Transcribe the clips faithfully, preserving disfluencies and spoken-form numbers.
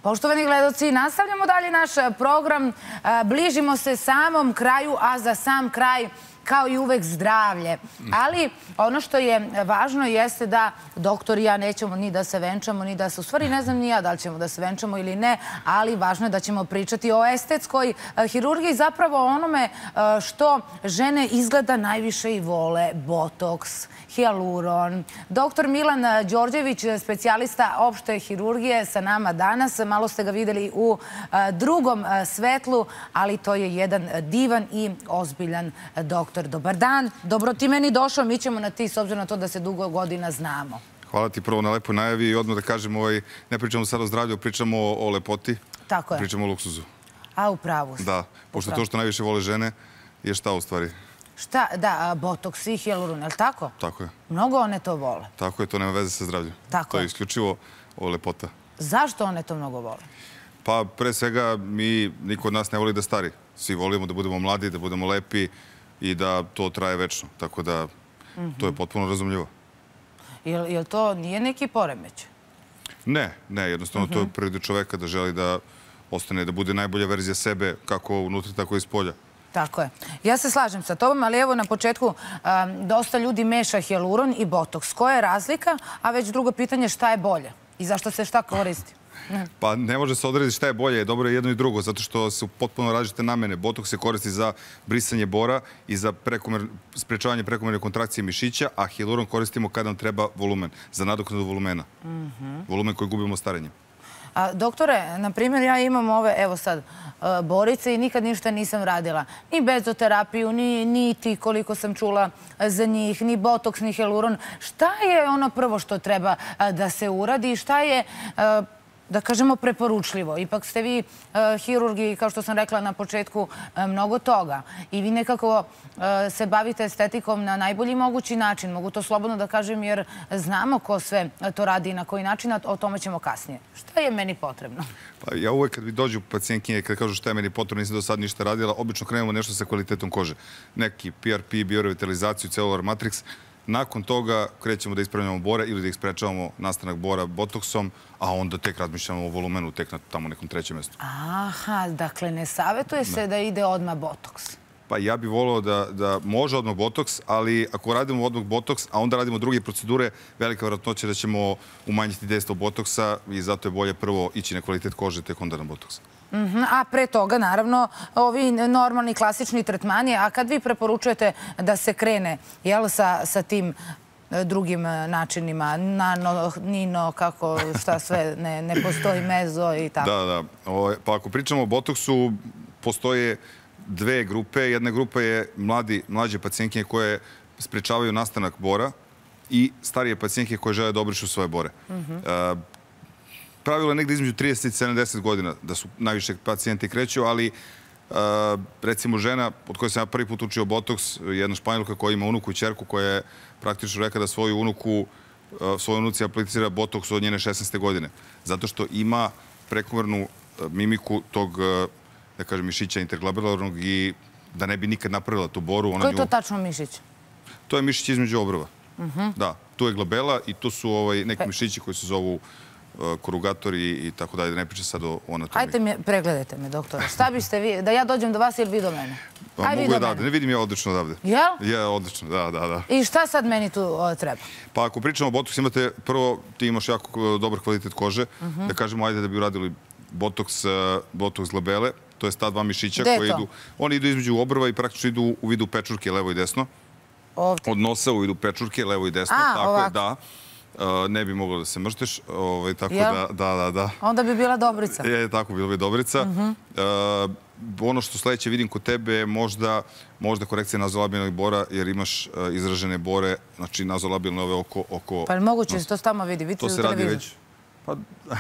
Poštovani gledaoci, nastavljamo dalje naš program. Bližimo se samom kraju, a za sam kraj, kao i uvek, zdravlje. Ali ono što je važno jeste da doktor i ja nećemo ni da se venčamo, ni da se... U stvari ne znam ni ja da li ćemo da se venčamo ili ne, ali važno je da ćemo pričati o estetskoj hirurgiji, zapravo onome što žene izgleda najviše i vole, botoks, hijaluron. Doktor Milan Đorđević, specijalista opšte hirurgije, sa nama danas. Malo ste ga videli u drugom svetlu, ali to je jedan divan i ozbiljan doktor. Dobar dan. Dobro ti meni došao. Mi ćemo na ti, s obzirom na to da se dugo godina znamo. Hvala ti prvo na lepoj najavi i odmah da kažem, ne pričamo sad o zdravlju, pričamo o lepoti. Tako je. Pričamo o luksuzu. A, upravo si. Da, pošto to što najviše vole žene je šta u stvari? Šta? Da, botoks i hijaluron, je li tako? Tako je. Mnogo one to vole. Tako je, to nema veze sa zdravljem. Tako je. To je isključivo o lepota. Zašto one to mnogo vole? Pa, pre svega, mi, niko od nas ne voli da stari. Svi volimo da budemo mladi, da budemo lepi i da to traje večno. Tako da, to je potpuno razumljivo. Jel to nije neki poremeć? Ne, ne. Jednostavno, to je prirodi čoveka da želi da ostane, da bude najbolja verzija sebe, kako unutra, tako i spolja. Tako je. Ja se slažem sa tobom, ali evo na početku dosta ljudi meša hijaluron i botoks. Koja je razlika? A već drugo pitanje, šta je bolje? I zašto se šta koristi? Pa ne može se odrediti šta je bolje, dobro je jedno i drugo, zato što su potpuno različite namene. Botoks se koristi za brisanje bora i za sprečavanje prekomerne kontrakcije mišića, a hijaluron koristimo kada nam treba volumen, za nadoknadu volumena. Volumen koji gubimo starenjem. Doktore, na primjer, ja imam ove, evo sad, borice i nikad ništa nisam radila. Ni bezoterapiju, ni niti koliko sam čula za njih, ni botoks, ni hijaluron. Šta je ono prvo što treba da se uradi i šta je, da kažemo, preporučljivo? Ipak ste vi hirurgi, kao što sam rekla na početku, mnogo toga. I vi nekako se bavite estetikom na najbolji mogući način. Mogu to slobodno da kažem jer znamo ko sve to radi i na koji način, a o tome ćemo kasnije. Šta je meni potrebno? Pa ja uvek kad mi dođu pacijentkinje, kad kažu šta je meni potrebno, nisam do sad ništa radila, obično krenemo nešto sa kvalitetom kože. Neki P R P, biorevitalizaciju, celular matrix. Nakon toga krećemo da ispravljamo bore ili da ih sprečavamo nastanak bora botoksom, a onda tek razmišljamo o volumenu, tek na tamo nekom trećem mjestu. Aha, dakle ne savjetuje se da ide odmah botoks? Pa ja bih volio da može odmah botoks, ali ako radimo odmah botoks, a onda radimo druge procedure, velika vjerojatnoća da ćemo umanjiti dejstvo botoksa i zato je bolje prvo ići na kvalitet kože, tek onda na botoks. A pre toga, naravno, ovi normalni, klasični tretmani, a kad vi preporučujete da se krene, jel, sa tim drugim načinima, nano, nino, kako, šta sve, ne postoji mezo i tako? Da, da. Pa ako pričamo o botoksu, postoje dve grupe. Jedna grupa je mlađe pacijentke koje sprečavaju nastanak bora i starije pacijentke koje žele da obrišu svoje bore. Pravilo je negdje između trideset i sedamdeset godina da su najviše pacijenti kreću, ali recimo žena od koje sam ja prvi put učio botoks, jedna Španjolka koja ima unuku i ćerku koja je praktično rekla da svoju unuku, svoju unuci aplicira botoks od njene šesnaeste godine. Zato što ima prekomernu mimiku tog, da kažem, mišića interglabelarnog i da ne bi nikad napravila tu boru. Koji je to tačno mišić? To je mišić između obrva. Da, tu je glabela i tu su neki mišići koji se zovu korugatori i tako dalje, da ne priča sad o anatomiji. Hajde, pregledajte me, doktore. Šta biste vi, da ja dođem do vas ili vi do mene? Mogu je odavde, ne vidim ja odlično odavde. Jel? Je, odlično, da, da, da. I šta sad meni tu treba? Pa ako pričamo o botoksu, imate, prvo, ti imaš jako dobar kvalitet kože, da kažemo, ajde da bi uradili botoks, botoks glabele, to je ta dva mišića koji idu, oni idu između obrva i praktično idu u vidu pečurke, levo i desno. Ovdje? Od nosa u vidu pečurke, levo i desno. A, ovako. Da. Ne bi moglo da se mršteš, tako da, da, da, da. Onda bi bila dobrica. Je, tako, bila bi dobrica. Ono što sledeće vidim kod tebe je možda korekcija nazolabilnog bora, jer imaš izražene bore, znači nazolabilne ove oko... Pa je moguće, to se tamo vidi, vidite u televiziju. To se radi već. Pa,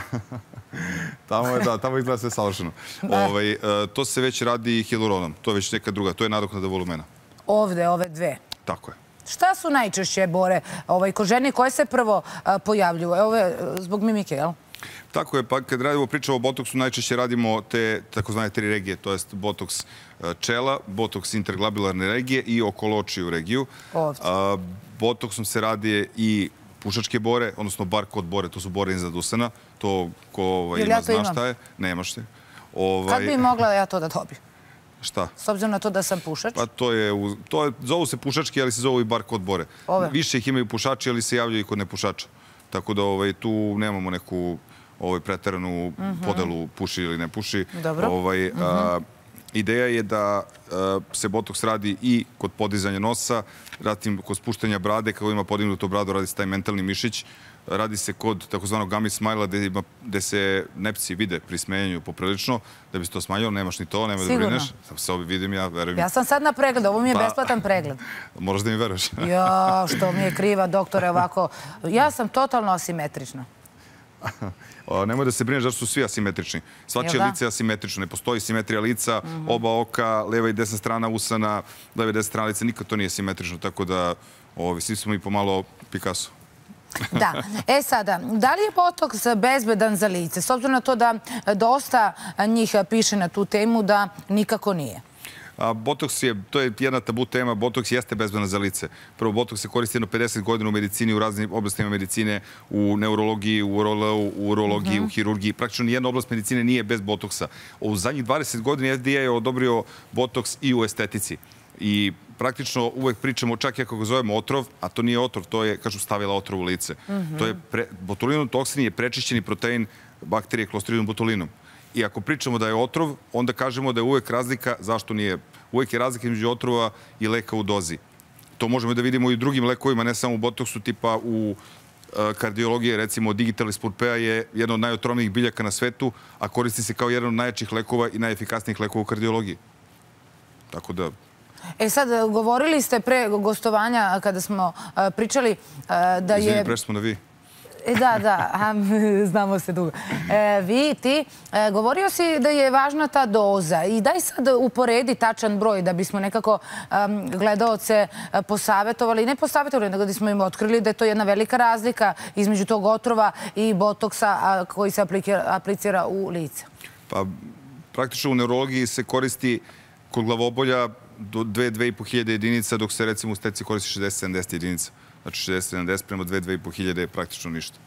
tamo je, da, tamo izgleda sve savršeno. To se već radi hijaluronom, to je već neka druga, to je nadoknada volumena. Ovde, ove dve? Tako je. Šta su najčešće bore kod žene koje se prvo pojavljuju? Evo je zbog mimike, jel? Tako je, pa kad radimo pričamo o botoksu, najčešće radimo te takozvane tri regije, to je botoks čela, botoks interglabilarne regije i okolo očiju regiju. Botoksom se radi i pušačke bore, odnosno bar kod bore, to su bore iznad usana, To ko ima zna šta je. Nemaš se. Kad bi mogla ja to da dobijem? Šta? S obzirom na to da sam pušač? Pa to je, zovu se pušački, ali se zovu i bar kod bore. Više ih imaju pušači, ali se javljaju i kod nepušača. Tako da tu nemamo neku preteranu podelu puši ili ne puši. Dobro. Ideja je da se botoks radi i kod podizanja nosa, zatim kod spuštanja brade, kako ima podignutu bradu, radi se taj mentalni mišić. Radi se kod takozvanog gummy smile-a gde se nepci vide pri smenjanju poprilično. Da bi se to smanjilo, nemaš ni to, nemoj da brineš. Sigurno. Se ovi vidim ja, verujem. Ja sam sad na pregledu, ovo mi je besplatan pregled. Moraš da mi veruješ. Ja, što mi je kriva, doktore, ovako. Ja sam totalno asimetrična. Nemoj da se brineš zašto su svi asimetrični. Svačije lice je asimetrično. Ne postoji simetrija lica, oba oka, leva i desna strana usana, leva i desna strana lica. Nikad to nije simetrično, tako da svi smo i pomalo Picasso. Da. E sada, da li je botoks bezbedan za lice? S obzirom na to da dosta njih piše na tu temu da nikako nije. Botoks je, to je jedna tabu tema, botoks jeste bezbedan za lice. Prvo, botoks se koristi jedno pedeset godina u medicini, u raznim oblastima medicine, u neurologiji, u u urologiji, u hirurgiji. Praktično nijedna oblast medicine nije bez botoksa. U zadnjih dvadeset godina F D A je odobrio botoks i u estetici. I praktično uvek pričamo, čak i ako ga zovemo otrov, a to nije otrov, to je, kažu, stavila otrov u lice. Botulinum toksin je prečišćeni protein bakterije Clostridium botulinum. I ako pričamo da je otrov, onda kažemo da je uvek razlika, zašto nije? Uvek je razlika između otrova i leka u dozi. To možemo da vidimo i u drugim lekovima, ne samo u botoksu, tipa u kardiologiji, recimo digitalis purpea je jedna od najotrovnijih biljaka na svetu, a koristi se kao jedan od najjačih lekova i najefikasnijih lekova u kardiologiji. Tako da... E sad, govorili ste pre gostovanja kada smo pričali da je... Izvini, prešli smo na vi. Da, da, znamo se dugo. Vi, ti, govorio si da je važna ta doza i daj sad uporedi tačan broj da bismo nekako gledaoce posavetovali, ne posavetovali, nego da smo im otkrili da je to jedna velika razlika između tog otrova i botoksa koji se aplicira u lice. Pa, praktično u neurologiji se koristi kod glavobolja do dve do dve i po hiljade jedinica, dok se recimo u steci koristi šezdeset do sedamdeset jedinica. Znači šezdeset do sedamdeset prema dve do dve i po hiljade je praktično ništa.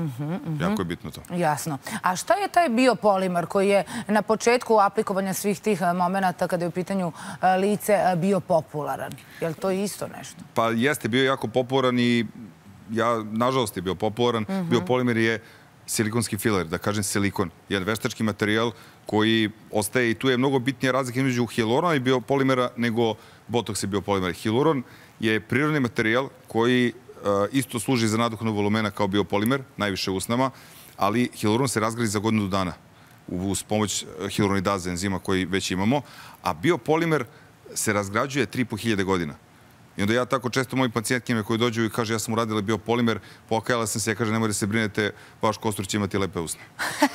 Jako je bitno to. Jasno. A šta je taj biopolimer koji je na početku aplikovanja svih tih momenta kada je u pitanju lice bio popularan? Je li to isto nešto? Pa jeste, bio jako popularan i ja, nažalost, je bio popularan. Biopolimer je silikonski filer, da kažem silikon. Jedan veštački materijal koji ostaje i tu je mnogo bitnija razlika između hijalurona i biopolimera nego botoks i biopolimer. Hijaluron je prirodni materijal koji isto služi za nadoknadu volumena kao biopolimer, najviše u usnama, ali hijaluron se razgradi za godinu dana uz pomoć hijaluronidaze, enzima koji već imamo, a biopolimer se razgrađuje tri i po hiljade godina. I onda ja tako često mojim pacijentkima koji dođu i kaže ja sam uradila biopolimer, pokajala sam se, ja kaže nemoj da se brinete, vaš kostur će imati lepe usne.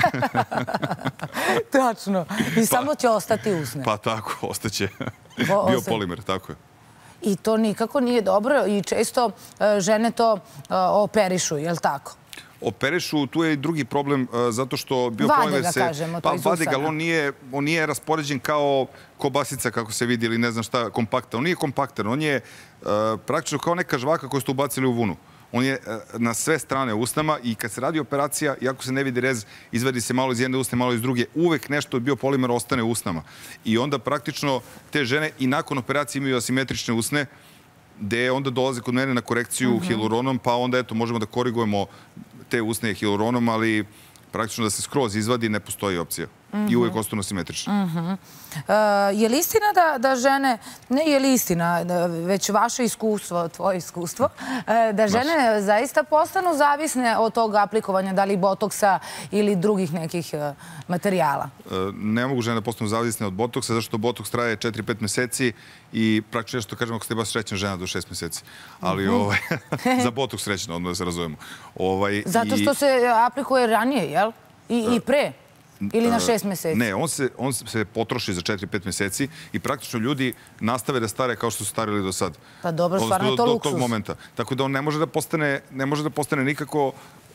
Tačno. I samo će ostati usne. Pa tako, ostaće biopolimer, tako je. I to nikako nije dobro i često žene to operišu, je li tako? Operišu, tu je i drugi problem, zato što biopolimer se... Vade ga, kažemo, to iz usana. Vade ga, ali on nije raspoređen kao kobasica, kako se vidi, ili ne znam šta, kompaktan. On nije kompaktan, on je praktično kao neka žvaka koju ste ubacili u vunu. On je na sve strane usnama i kad se radi operacija, iako se ne vidi rez, izvadi se malo iz jedne usne, malo iz druge, uvek nešto od biopolimera ostane u usnama. I onda praktično te žene i nakon operacije imaju asimetrične usne, gde onda dolaze kod mene na korekciju hijaluronom, pa onda eto možemo da korigujemo te usne hijaluronom, ali praktično da se skroz izvadi ne postoji opcija. I uvek ostanu asimetrične. Je li istina da žene, ne je li istina, već vaše iskustvo, tvoje iskustvo, da žene zaista postanu zavisne od tog aplikovanja, da li botoksa ili drugih nekih materijala? Ne mogu žene da postanu zavisne od botoksa, zašto botoks traje četiri do pet meseci i praktično nešto kažemo ako ste baš srećna žena do šest meseci. Ali za botoks srećna, odmah da se razumemo. Zato što se aplikuje ranije, jel? I pre? Ili na šest meseci? Ne, on se potroši za četiri do pet meseci i praktično ljudi nastave da stare kao što su starili do sad. Pa dobro, stvarno je to luksus. Do tog momenta. Tako da on ne može da postane nikako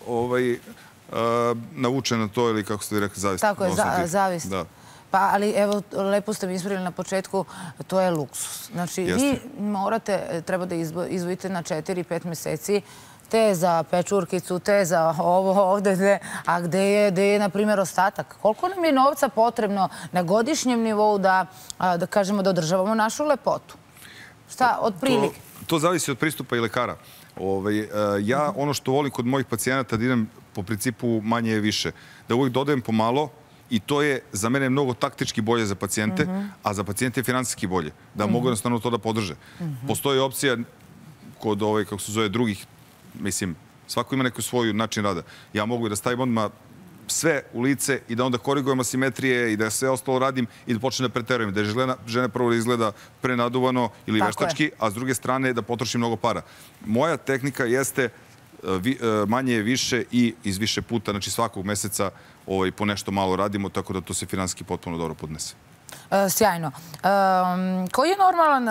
navučen na to ili kako ste rekli, zavisno. Tako je, zavisno. Pa, ali evo, lepo ste mi ispravili na početku, to je luksus. Znači, vi morate, treba da izvojite na četiri do pet meseci te za pečurkicu, te za ovo ovde, a gde je, na primjer, ostatak? Koliko nam je novca potrebno na godišnjem nivou da, da kažemo, da održavamo našu lepotu? Šta, od prilike? To zavisi od pristupa i lekara. Ja ono što volim kod mojih pacijenata da idem po principu manje je više. Da uvijek dodajem pomalo i to je za mene mnogo taktički bolje za pacijente, a za pacijente je finansijski bolje. Da mogu jednostavno to da podrže. Postoji opcija kod, kako se zove, drugih, mislim, svako ima neku svoju način rada. Ja mogu da stavim odmah sve u lice i da onda korigujem asimetrije i da sve ostalo radim i da počnem da preterujem. Da je žena prvo da izgleda prenaduvano ili veštački, a s druge strane da potroši mnogo para. Moja tehnika jeste manje je više i iz više puta, znači svakog meseca po nešto malo radimo, tako da to se finansijski potpuno dobro podnese. Sjajno. Koji je normalan,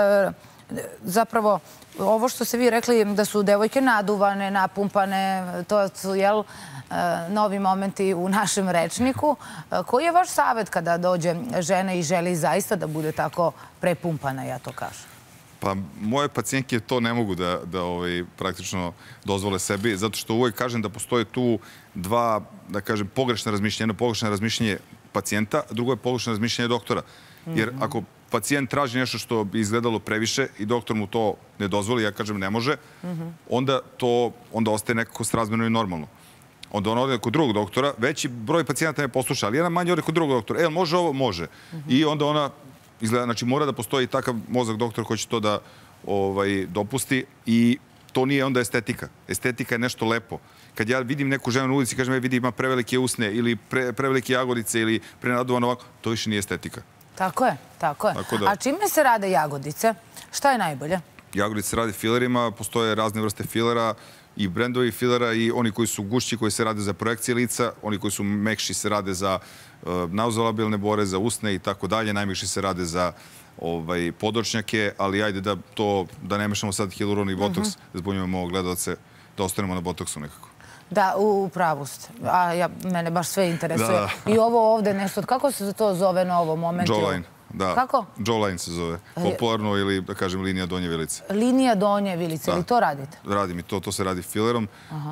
zapravo, ovo što ste vi rekli da su devojke naduvane, napumpane, to su, jel, novi momenti u našem rečniku. Koji je vaš savjet kada dođe žena i želi zaista da bude tako prepumpana, ja to kažem? Pa moje pacijentke to ne mogu da praktično dozvole sebi, zato što uvijek kažem da postoje tu dva, da kažem, pogrešne razmišljenje. Jedno pogrešno razmišljenje pacijenta, a drugo je pogrešno razmišljenje doktora. Jer ako pacijent traži nešto što bi izgledalo previše i doktor mu to ne dozvoli, ja kažem ne može, onda to onda ostaje nekako srazmjerno i normalno. Onda ona ode kod drugog doktora, veći broj pacijenta ne posluša, ali jedan manje ode kod drugog doktora. E, može ovo? Može. I onda ona izgleda, znači mora da postoji takav mozak doktor koji će to da dopusti i to nije onda estetika. Estetika je nešto lepo. Kad ja vidim neku ženu na ulici i kažem, vidi ima prevelike usne ili prevelike jagodice ili prenaduvano ovako, to više nije estetika. Tako je, tako je. A čime se rade jagodice? Šta je najbolje? Jagodice se rade filerima, postoje razne vrste filera i brendovi filera i oni koji su gušći, koji se rade za projekcije lica, oni koji su mekši se rade za nazolabilne bore, za usne i tako dalje, najmekši se rade za podočnjake, ali ajde da to, da ne mešamo sad hialuron i botoks, da zbunjujemo gledalce, da ostanemo na botoksu nekako. Da, u pravu ste. A mene baš sve interesuje. I ovo ovde nešto, kako se to zove na ovom momentu? Jawline, da. Kako? Jawline se zove. Popularno ili, da kažem, linija donje vilice. Linija donje vilice, ili to radite? Radim i to, to se radi filerom.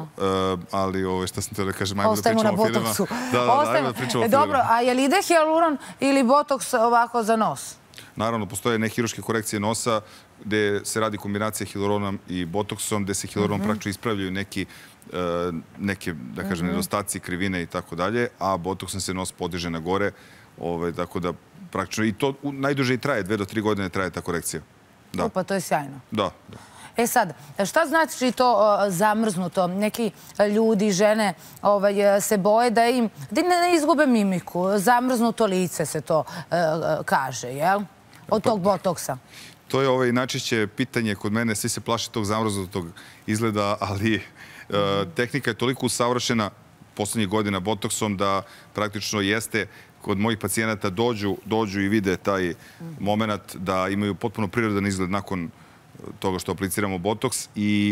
Ali, šta sam te da kažem, ajmo da pričamo o filima. Ostajemo na botoksu. Da, da, ajmo da pričamo o filima. Dobro, a je li ide hialuron ili botoks ovako za nos? Naravno, postoje nehiruške korekcije nosa gde se radi kombinacija hialuronom i botoksom, gde se hialuronom praktično ispravljaju neki neke, da kažem, nedostaci, krivine i tako dalje, a botoksom se nos podiže na gore, tako da praktično i to najduže i traje, dve do tri godine traje ta korekcija. Pa to je sjajno. Da. E sad, šta znači to zamrznuto? Neki ljudi, žene se boje da im, da ne izgube mimiku, zamrznuto lice se to kaže, jel? Od tog botoksa. To je najčešće pitanje kod mene, svi se plaše tog zamrznutog izgleda, ali tehnika je toliko usavršena poslednjih godina botoksom da praktično jeste kod mojih pacijenata dođu i vide taj moment da imaju potpuno prirodan izgled nakon toga što apliciramo botoks.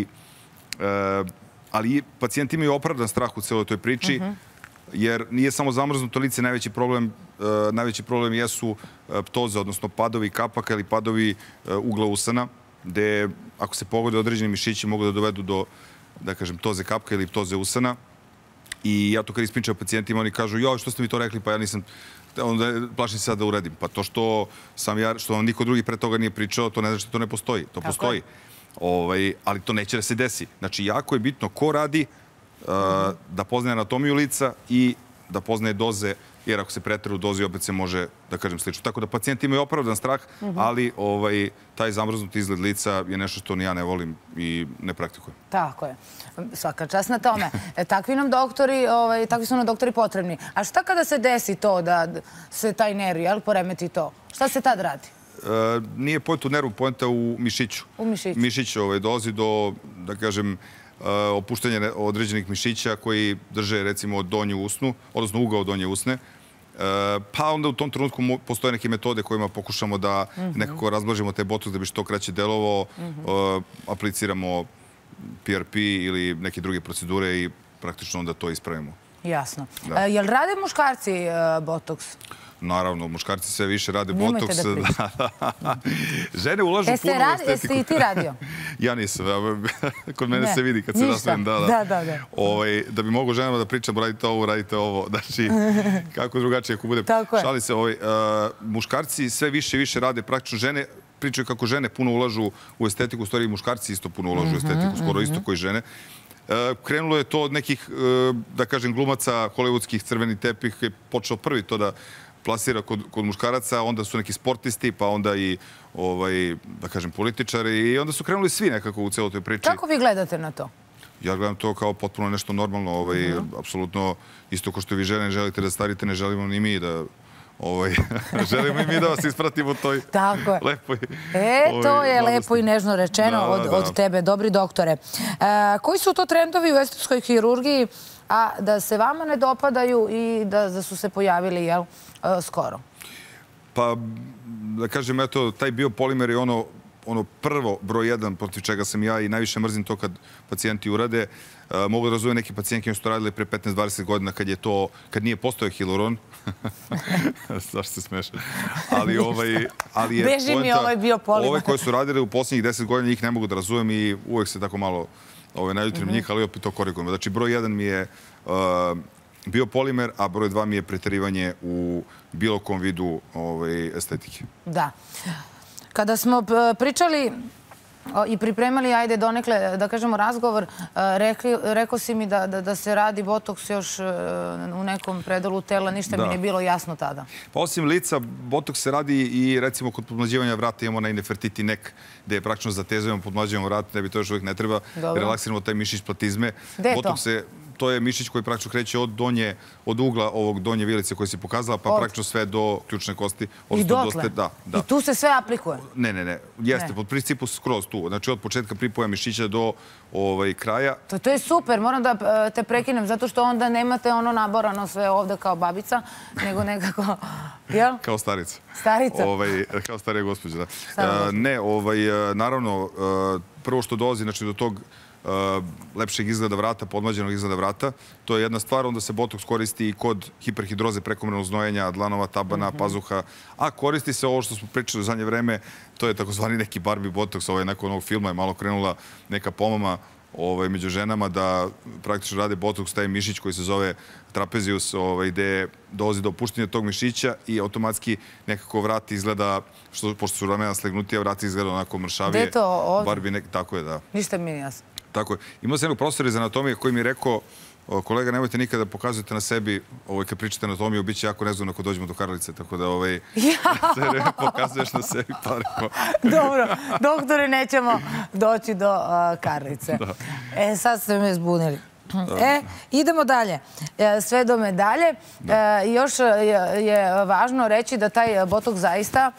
Ali pacijenti imaju opravdan strah u celoj toj priči jer nije samo zamrznuto lice najveći problem. Najveći problem jesu ptoze, odnosno padovi kapaka ili padovi ugla usana, gde ako se pogode određeni mišići mogu da dovedu do, da kažem, ptoze kapka ili ptoze usana. I ja to kad ispričam pacijentima, oni kažu, joj, što ste mi to rekli, pa ja nisam, onda plašim se sad da uradim. Pa to što sam ja, što vam niko drugi pre toga nije pričao, to ne znači što to ne postoji. To postoji. Ali to neće da se desi. Znači, jako je bitno ko radi, da poznaje anatomiju lica i da poznaje doze, jer ako se preteru dozi, opet se može, da kažem, slično. Tako da pacijenti imaju opravdan strah, ali taj zamrznuti izgled lica je nešto što ni ja ne volim i ne praktikujem. Tako je. Svaka čast na tome. Takvi nam doktori, takvi su nam doktori potrebni. A šta kada se desi to da se taj nerv, jel, poremeti to? Šta se tad radi? Nije pojenta u nervu, pojenta u mišiću. U mišiću. Mišić dolazi do, da kažem, opuštanja određenih mišića koji drže, recimo, donju usnu, odnosno ugao donje usne. Pa onda u tom trenutku postoje neke metode kojima pokušamo da nekako razblažimo taj botoks da bi što kraće delovao, apliciramo P R P ili neke druge procedure i praktično onda to ispravimo. Jasno. Jel rade muškarci botoks? Naravno, muškarci sve više rade Nemojte botoks. da pričate. Žene ulažu puno u estetiku. Jeste i ti radio? Ja nisam. Kod mene se vidi kad se raspravim. Da, da, da. Da bi mogo ženama da pričam, radite ovo, radite ovo. Znači, kako drugačije ako bude. Šali se, muškarci sve više i više rade, praktično žene pričaju kako žene puno ulažu u estetiku, u stvari i muškarci isto puno ulažu u estetiku, skoro isto koji žene. Krenulo je to od nekih, da kažem, glumaca hollywoodskih, crveni tepih, je počeo prvi to da plasira kod muškaraca, onda su neki sportisti, pa onda i, da kažem, političari i onda su krenuli svi nekako u celoj toj priči. Kako vi gledate na to? Ja gledam to kao potpuno nešto normalno, apsolutno isto ko što vi žene želite da starite, ne želimo ni mi da... Želimo i mi da vas ispratimo u toj lepoj... E, to je lepo i nežno rečeno od tebe, dobri doktore. Koji su to trendovi u estetskoj hirurgiji, a da se vama ne dopadaju i da su se pojavili, jel, skoro? Pa, da kažem, eto, taj biopolimer je ono ono prvo, broj jedan, protiv čega sam ja i najviše mrzim to kad pacijenti urade. Mogu da razumem neki pacijentki su to radili pre petnaest dvadeset godina kad je to, kad nije postojao hiluron. Zašto se smeš? Ali ovaj... Beži mi ovaj biopolimer. Ove koje su radili u posljednjih deset godina njih ne mogu da razumem i uvek se tako malo naljutrim njih, ali opet to korigujemo. Znači, broj jedan mi je biopolimer, a broj dva mi je preterivanje u bilo kom vidu estetike. Da. Kada smo pričali i pripremali, ajde donekle, da kažemo, razgovor, rekao si mi da se radi botoks još u nekom predelu tela, ništa mi nije bilo jasno tada. Pa osim lica, botoks se radi i recimo kod podmlađivanja vrata imamo onaj Nefertiti nek, gde je praktično zatezujemo, podmlađujemo vrat, da bi to još uvijek ne treba, relaksiramo taj mišić platizme. Gde je to? To je mišić koji praktično kreće od donje, od ugla ovog donje vilice koje si pokazala, pa praktično sve do ključne kosti. I dotle? I tu se sve aplikuje? Ne, ne, ne. Jeste, pod principu skroz tu. Znači od početka pripoja mišića do kraja. To je super, moram da te prekinem, zato što onda nemate ono naborano sve ovde kao babica, nego nekako, jel? Kao starica. Starica? Kao starija gospođa, da. Ne, naravno, prvo što dolazi do tog lepšeg izgleda vrata, podmlađenog izgleda vrata. To je jedna stvar, onda se botoks koristi i kod hiperhidroze, prekomernog znojenja, dlanova, tabana, pazuha, a koristi se ovo što smo pričali u zadnje vreme, to je takozvani neki Barbie botoks, nakon ovog filma je malo krenula neka pomama među ženama da praktično rade botoks, taj mišić koji se zove trapezius, gde dolazi do opuštenja tog mišića i automatski nekako vrat izgleda, pošto su ramena slegnutija, vrat izgleda onako mršavije. Gde je to ovdje? Barbie, tako je, da. Ništa mi nije jasno. Tako je. Imao sam jednog profesora iz anatomije koji mi je rekao, kolega, nemojte nikada pokazujete na sebi, kad pričate anatomiju, bit će jako nezgodno ako dođemo do Karlice, tako da sve vreme pokazuješ na sebi parimo. Dobro, doktore, nećemo doći do Karlice. E, sad ste me zbunili. E, idemo dalje. Sve do medalje. Još je važno reći da taj botoks zaista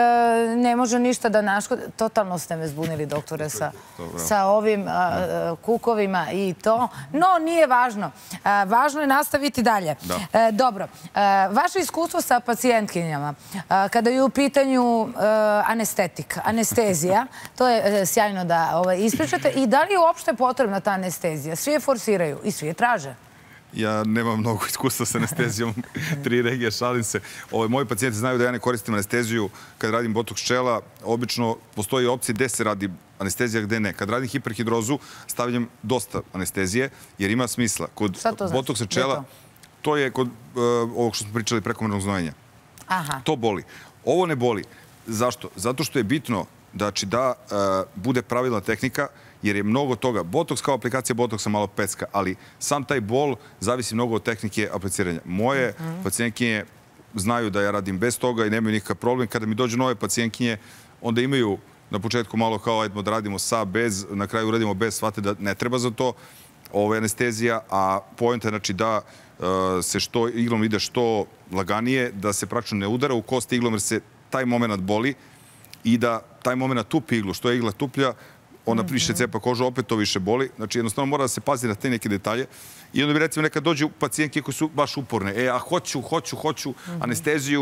ne može ništa da naškodi. Totalno ste me zbunili, doktore, sa ovim kukovima i to. No, nije važno. Važno je nastaviti dalje. Dobro. Vaše iskustvo sa pacijentkinjama, kada je u pitanju anestetika, anestezija, to je sjajno da ispričate. I da li je uopšte potrebna ta anestezija? Svi je forsiraju i svi je traže. Ja nemam mnogo iskustva sa anestezijom, tri regije, šalim se. Moji pacijenti znaju da ja ne koristim anesteziju kad radim botoks čela. Obično postoji opcija gde se radi anestezija, gde ne. Kad radim hiperhidrozu, stavljam dosta anestezije, jer ima smisla. Kod botoksa čela, to je kod ovog što smo pričali prekomernog znojenja. To boli. Ovo ne boli. Zašto? Zato što je bitno da bude pravilna tehnika, jer je mnogo toga. Botoks kao aplikacija botoksa malo pecka, ali sam taj bol zavisi mnogo od tehnike apliciranja. Moje pacijentkinje znaju da ja radim bez toga i nemaju nikakav problem. Kada mi dođu nove pacijentkinje, onda imaju na početku malo kao ajmo da radimo sa, bez, na kraju uradimo bez, shvate da ne treba za to anestezija, a poenta je znači da se što iglom ide što laganije, da se praktično ne udara u kost iglom jer se taj moment boli i da taj moment tupi iglu. Što je igla tuplja, ona više cepa kožu, opet to više boli. Znači, jednostavno mora da se pazi na te neke detalje. I onda bi, recimo, nekad dođu pacijentke koji su baš uporne. E, a hoću, hoću, hoću anesteziju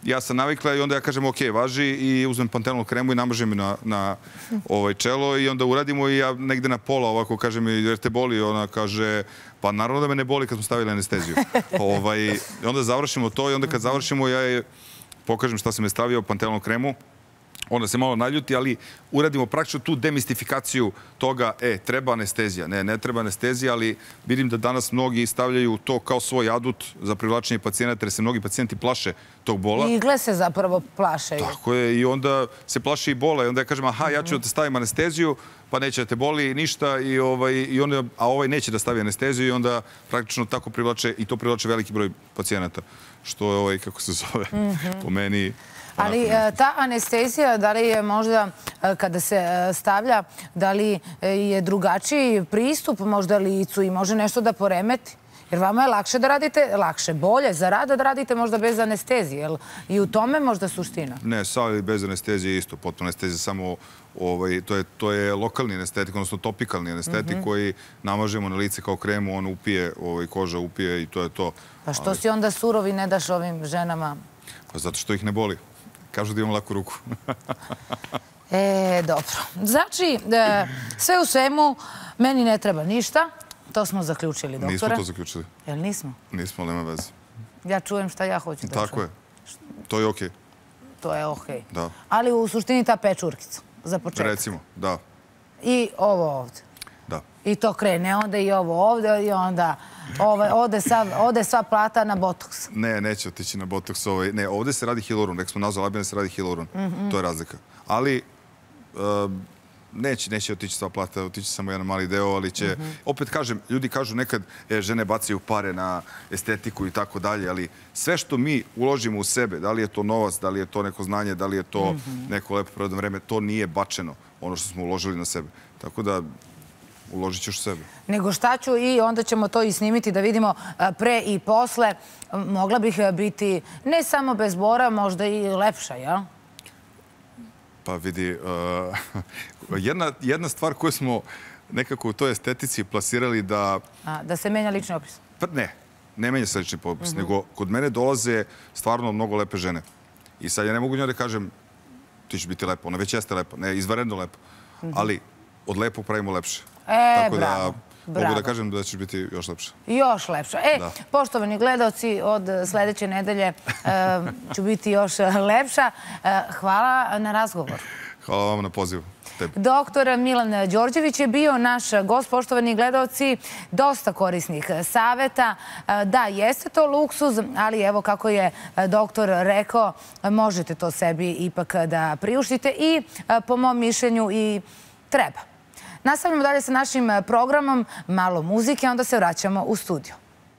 ja sam navikla i onda ja kažem ok, važi i uzmem pantenol kremu i namažem na, na ovaj čelo i onda uradimo i ja negde na pola ovako kažem jer te boli, ona kaže pa naravno da me ne boli kad smo stavili anesteziju. ovaj, I onda završimo to i onda kad završimo ja je pokažem šta sam je stavio, pantenol kremu, onda se malo naljuti, ali uradimo praktično tu demistifikaciju toga, e, treba anestezija. Ne, ne treba anestezija, ali vidim da danas mnogi stavljaju to kao svoj adut za privlačenje pacijenata, jer se mnogi pacijenti plaše tog bola. I igle se zapravo plašaju. Tako je, i onda se plaše i bola. I onda ja kažem, aha, ja ću da te stavim anesteziju, pa neće da te boli ništa, i ovaj, i onda, a ovaj neće da stavi anesteziju i onda praktično tako privlače, i to privlače veliki broj pacijenata. Što je, ovaj, kako se zove, po meni... Ali ta anestezija, da li je možda kada se stavlja, da li je drugačiji pristup možda licu i može nešto da poremeti? Jer vama je lakše da radite, lakše, bolje za rada da radite možda bez anestezije. I u tome možda suština? Ne, sa ili bez anestezije isto. Potpuno anestezija samo, to je lokalni anestetik, odnosno topikalni anestetik koji namažemo na lice kao kremu, on upije, koža upije i to je to. Pa što si onda surov i ne daš ovim ženama? Pa zato što ih ne boli. Kažu da imam laku ruku. E, dobro. Znači, sve u svemu, meni ne treba ništa. To smo zaključili, doktore. Nismo to zaključili. Jel nismo? Nismo, nema veze. Ja čujem šta ja hoću da čujem. Tako je. To je okej. To je okej. Da. Ali u suštini ta pečurkica, za početak. Recimo, da. I ovo ovde. Da. I to krene, onda i ovo ovde, i onda ode sva plata na botoks. Ne, neće otići na botoks. Ne, ovde se radi hialuron. Rekli smo nazolabina se radi hialuron. To je razlika. Ali neće, neće otići sva plata, otići samo jedan mali deo, ali će... Opet kažem, ljudi kažu nekad žene bacaju pare na estetiku i tako dalje, ali sve što mi uložimo u sebe, da li je to novac, da li je to neko znanje, da li je to neko lepo prirodno vreme, to nije bačeno, ono što smo uložili na sebe. Tako da uložit ćeš u sebe. Nego šta ću i onda ćemo to i snimiti da vidimo pre i posle. Mogla bih biti ne samo bez bora, možda i lepša, jel? Pa vidi, jedna stvar koju smo nekako u toj estetici plasirali da... Da se menja lični opis? Ne, ne menja se lični opis, nego kod mene dolaze stvarno mnogo lepe žene. I sad ja ne mogu njoj da kažem ti ćeš biti lepa, ona već jeste lepa, ne, izvanredno lepa, ali od lepog pravimo lepše. E, bravo. Mogu da kažem da ćeš biti još lepša. Još lepša. E, poštovani gledalci, od sledeće nedelje ću biti još lepša. Hvala na razgovor. Hvala vam na pozivu. Doktor Milan Đorđević je bio naš gost, poštovani gledalci, dosta korisnih saveta. Da, jeste to luksuz, ali evo kako je doktor rekao, možete to sebi ipak da priuštite i po mom mišljenju i treba. Nastavljamo dalje sa našim programom, malo muzike, onda se vraćamo u studio.